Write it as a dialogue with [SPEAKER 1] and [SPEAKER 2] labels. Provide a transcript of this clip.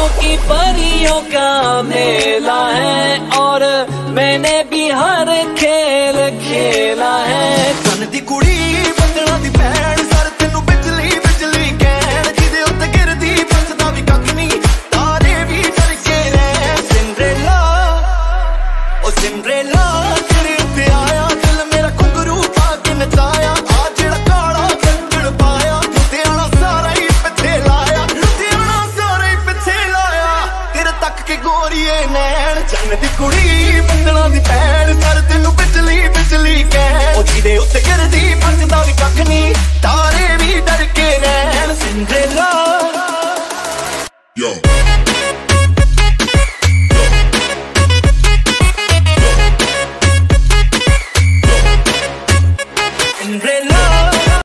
[SPEAKER 1] की परियों का मेला है और मैंने भी हर खेल खेला है।
[SPEAKER 2] कन दी कुड़ी बंदना दी भैन सर तेनू बिजली बिजली कहण जिदे उत्ते गिरदी बचदा भी कख नहीं तारे भी डरके रैन। सिंड्रेला ओ सिंड्रेला तेरे उत्ते आया दिल मेरा घुंघरू पा के नचाया आ जेड़ा काला कंगण पाया लुधियाना सारा ही पिछे लाया लुधियाना सारा ही पिछे लाया तेरे तक के गोरीए नैन। जन दी कुड़ी बंदना दी भैन सर तेनू बिजली बिजली कहण जिदे उत्ते गिरदी